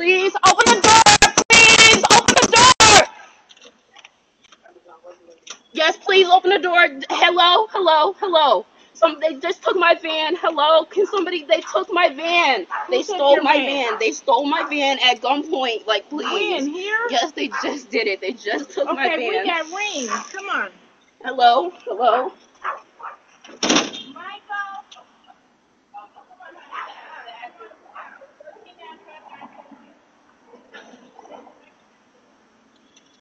Please open the door. Please open the door. Yes, please open the door. Hello, hello, hello. They just took my van. Hello, can somebody? They took my van. They stole my van. They stole my van at gunpoint. Like, please. When? Here? Yes, they just did it. They just took my van. Okay, we got rings. Come on. Hello, hello.